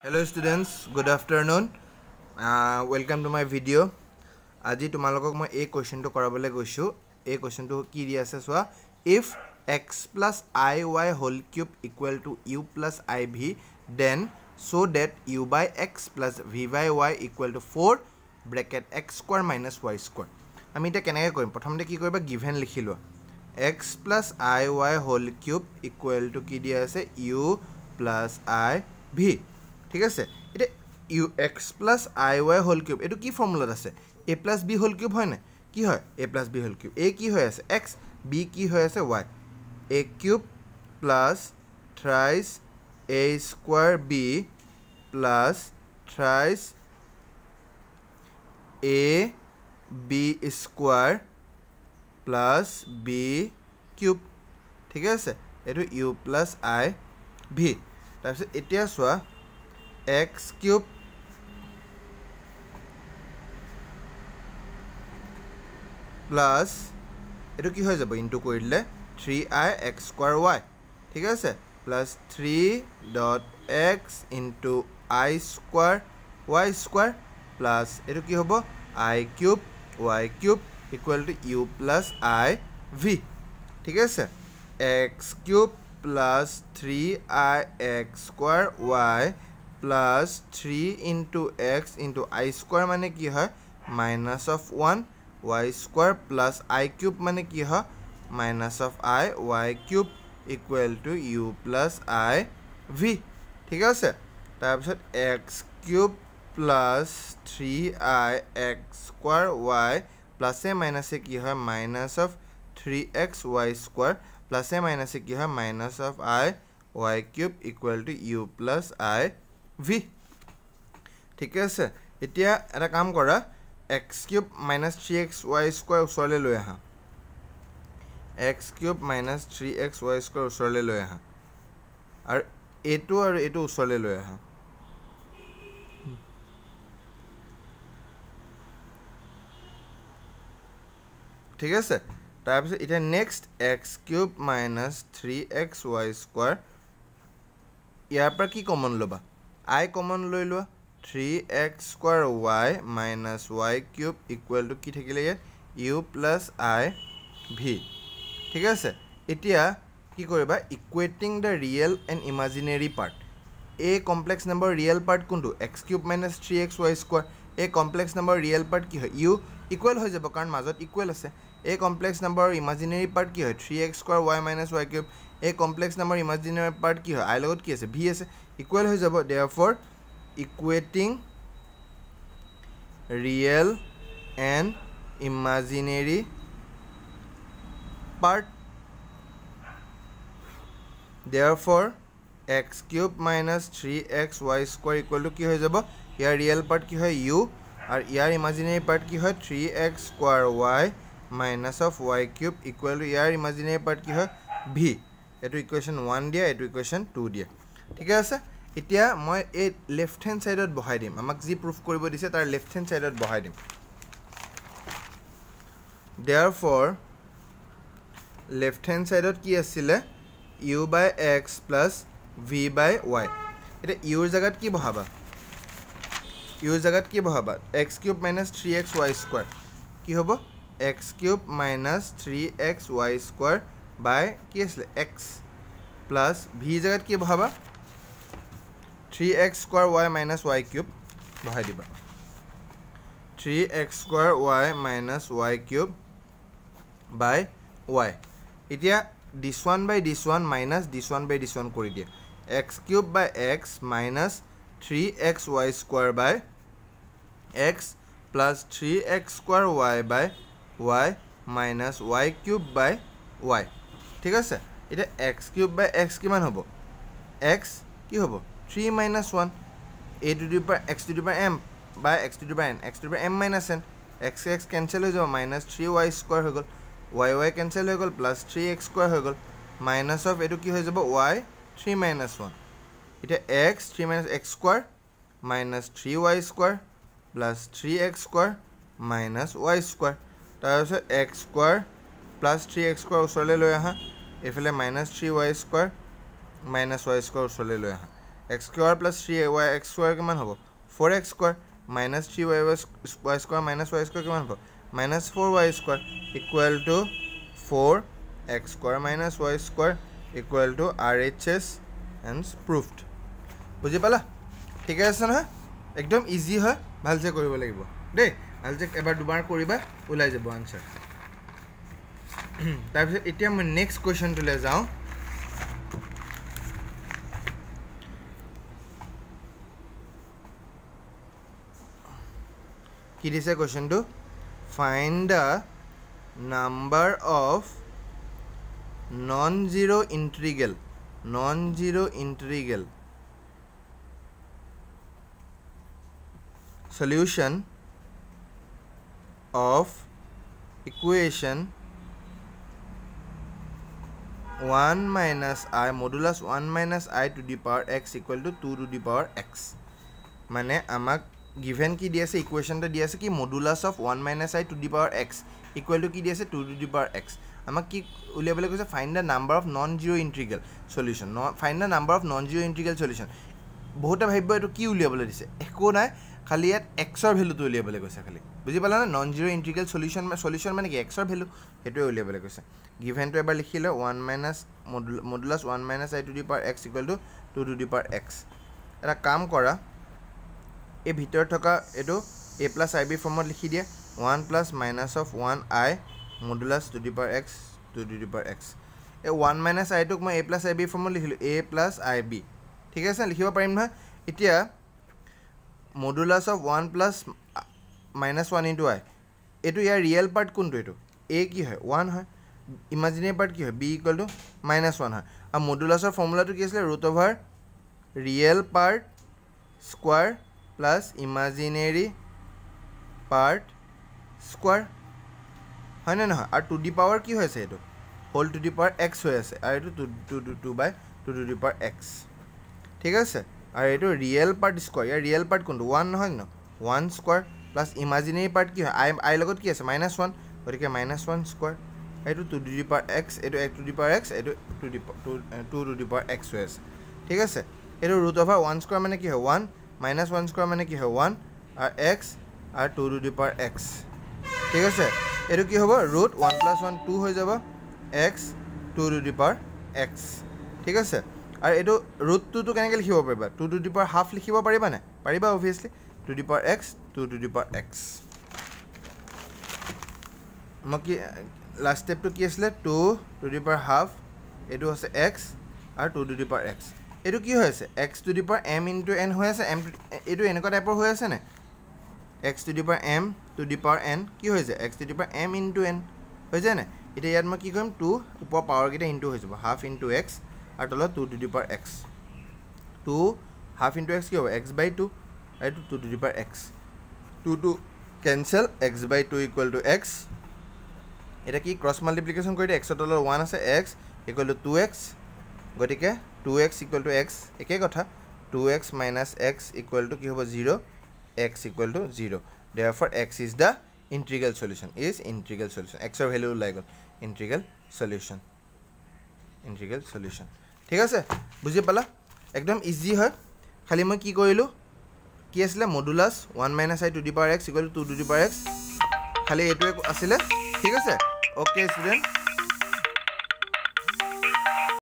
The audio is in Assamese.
Hello students, good afternoon. Welcome to my video. Aji tumalokok moi a question to korabole goishu. A question to ki di ase soa, if x plus iy whole cube equal to u plus iv, then so that u by x plus v by y equal to 4 bracket x square minus y square. Ami eta kenake korim? Prothomte ki koriba given likhi lo. X plus iy whole cube equal to ki di ase u plus iv. ঠিক আছে এটা u x plus iy whole cube এটো কি ফর্মুলা আছে a plus b whole cube হয় না কি হয় a plus b whole cube a কি হয় আছে x b কি হয় আছে y a cube plus thrice a square b plus thrice a b square plus b cube ঠিক আছে এটো u plus i v তাৰপিছত এতিয়া সোয়া x cube plus এটো কি হৈ যাব ইনটু কৰিলে 3i x square y ঠিক আছে plus 3.x into I square y square plus এটো কি হ'ব I cube y cube equal to u plus I v ঠিক আছে x cube plus 3i x square y plus 3 into x into I square mane ki hai minus of 1 y square plus I cube mane ki hai minus of I y cube equal to u plus I v ঠিক আছে তাৰপিছত x cube plus 3i x square y plus a minus a ki hai minus of 3x y square plus a minus a ki hai minus of I y cube equal to u plus I v ঠিক আছে এতিয়া এটা কাম কৰা x cube minus 3xy square উছৰলে লৈ আহা x cube minus 3xy square উছৰলে লৈ আহা আৰু এটো উছৰলে লৈ আহা ঠিক আছে তাৰপিছত এটা next x cube minus 3xy square ইয়াৰ পৰা কি কমন লবা I common লৈ লোৱা 3x square y minus y cube equal to কি থাকিলে u plus I v ঠিক আছে এতিয়া কি কৰিবা equating the real and imaginary part a complex number real part কোনটো x cube minus 3xy square a complex number real part কি হয় u equal হৈ যাব কাৰণ মাজত equal আছে a complex number imaginary part কি হয় 3x square y minus y cube a complex number imaginary part কি হয় I লগত কি আছে v আছে equal হৈ যাব therefore equating real and imaginary part therefore x cube minus 3xy square equal to কি হৈ যাব ইয়াৰ real part কি হয় u আৰু ইয়াৰ imaginary part কি হয় 3x square y minus of y cube equal to year imaginary part কি হয় v এটো ইকুৱেশ্যন 1 দিয়া এটো ইকুৱেশ্যন 2 দিয়া ঠিক আছে এতিয়া মই এই লেফট হ্যান্ড সাইডত বহাই দিম আমাক যি প্রুফ কৰিব দিছে তাৰ লেফট হ্যান্ড সাইডত বহাই দিম therefore লেফট হ্যান্ড সাইডত কি আছিল u by x plus v by y এটা u ৰ জাগাত কি বহাবা u ৰ জাগাত কি বহাবা x cube minus 3xy square কি হ'ব x cube minus 3xy square by কি আছিল x plus v জাগাত কি বহাবা 3x square y minus y cube বহাই দিবা 3x square y minus y cube by y এতিয়া this one by this one minus this one by this one কৰি দিয়া x cube by x minus 3xy square by x plus 3x square y by y minus y cube by y ঠিক আছে এটা x cube by x কিমান হ'ব x কি হ'ব 3 minus 1 a to the power x to the power m by x to the power n x to the power m minus n x x cancel হৈ যাব minus 3y square হৈ গল y cancel হৈ গল plus 3x square হৈ গল minus of এটো কি হৈ যাব y 3 minus 1 এটা x 3 minus x square minus 3y square plus 3x square minus y square তাৰপিছত x square plus 3x square উছৰলে লৈ আহা এফালে minus 3y square minus y square উছৰলে লৈ আহা x square plus 3y x square কিমান হ'ব 4x square minus 3y square minus y square কিমান হ'ব minus 4y square equal to 4x square minus y square equal to RHS hence proved বুজি পালা ঠিক আছে নহয় একদম ইজি হয় ভালছে কৰিব লাগিব দেই ভালছে এবাৰ দুবাৰ কৰিবা ওলাই যাব আনসাৰ তাৰপিছত এতিয়া মই নেক্সট কোৱেশ্চনটোলৈ যাওঁ কি দিছে কোৱেশ্চনটো find the number of non-zero integral solution of equation 1 minus I modulus 1 minus I to the power x equal to 2 to the power x মানে আমাক given কি দিয়েছে ইকুৱেশ্যনটা দিয়েছে কি modulus of 1 minus I to the power x equal to কি দিয়েছে 2 to the power x আমাক কি উলিয়াবলৈ কৈছে find the number of non-zero integral solution find the number of non-zero integral solution বহুতে ভাবিব এটো কি উলিয়াবলৈ দিছে একো নাই খালি ইয়াত x ৰ ভ্যালুটো উলিয়াবলৈ কৈছে খালি বুজি পালা না non-zero integral solution মানে কি x ৰ ভ্যালু হেটোৱে উলিয়াবলৈ কৈছে given to এবাৰ লিখিলে 1 minus modulus 1 minus I to the power x equal to 2 to the power x এটা কাম কৰা এই ভিতৰ থকা এটো a plus ib ফৰ্মত লিখি দিয়া 1 plus minus of 1i modulus to the power x to the power x A 1 minus i টোক মই a plus ib ফৰ্মত লিখিলো a plus ib ঠিক আছে লিখিব পাৰিম নহয় এতিয়া modulus of 1 plus minus 1 into I এটো ইয়াৰ ৰিয়েল পাৰ্ট কোনটো এটো a কি হয় 1 হয় ইমাজিনাৰি পাৰ্ট কি হয় b equal to minus 1 হয় আৰু মডুলাছৰ ফৰ্মুলাটো কি আছিল root over real part square plus imaginary part square হয় না নহয় আৰু টু দি পাৱাৰ কি হৈছে এটো whole to the power x হৈ আছে আৰু এটো 2 by 2 to the power x ঠিক আছে আৰু এটো ৰিয়েল পাৰ্ট স্কয়াৰ ইয়াৰ ৰিয়েল পাৰ্ট কোনটো 1 নহয় ন 1 স্কয়াৰ প্লাস ইমাজিনাৰি পাৰ্ট কি হয় i লগত কি আছে -1 গতিকে -1 স্কয়াৰ এটো 2 to the power x এটো 1 to the power x এটো 2 to the power x হৈ আছে ঠিক আছে এটো ৰুট ওভাৰ 1 স্কয়াৰ মানে কি হয় 1 -1 স্কয়াৰ মানে কি হয় 1 আৰু x আৰু 2 to the power x ঠিক আছে এটো কি হ'ব ৰুট 1 + 1 2 হৈ যাব x 2 to the power x ঠিক আছে আৰু এটো ৰুট 2 টো কেনেকৈ লিখিব পাৰিবা 2 to the power হাফ লিখিব পাৰিবা না পাৰিবা obviously 2 to the power x 2 to the power x মকি লাস্ট স্টেপটো কি আছিল 2 to the power হাফ এটো আছে x আৰু 2 to the power x এটো কি হৈ আছে x to the power m into n হৈ আছে m এটো এনেকুৱা টাইপৰ হৈ আছে না x to the power m to the power n কি হৈ যায় x to the power m into n হৈ যায় না এটা ইয়াত মই কি কৰিম 2 উপৰ পাৱাৰ গিটা ইনটু হৈ যাব হাফ into x আৰু তলত 2 to the power x 2 half into x কি হ'ব x by 2 আৰু 2 to the power x 2 to cancel x by 2 equal to x এটা কি ক্রস মাল্টিপ্লিকেশন কৰি দিয়ে x ৰ তলত 1 আছে x equal to 2x গটিকে 2x equal to x একে কথা 2x minus x equal to কি হ'ব 0 x equal to 0 therefore x is the integral solution x ৰ ভ্যালু লাই গল integral solution ঠিক আছে বুজি পালা একদম ইজি হয় খালি মই কি কৰিলো কি আছিল modulus 1 minus I to the power x equal to 2 to the power x খালি এটো আছিল ঠিক আছে okay student